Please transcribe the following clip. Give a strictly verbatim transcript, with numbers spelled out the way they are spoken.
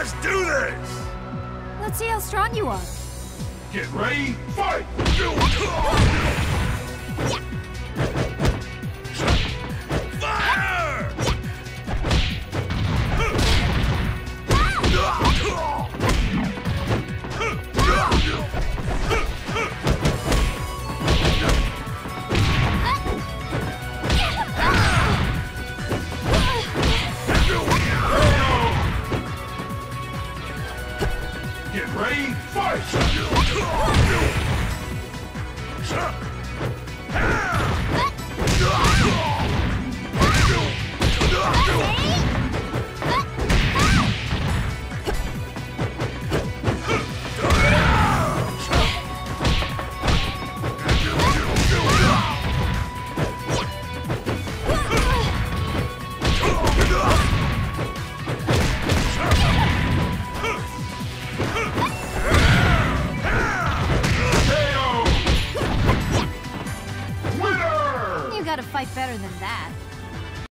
Let's do this! Let's see how strong you are. Get ready, fight! Fire! Get ready, fight! You gotta fight better than that.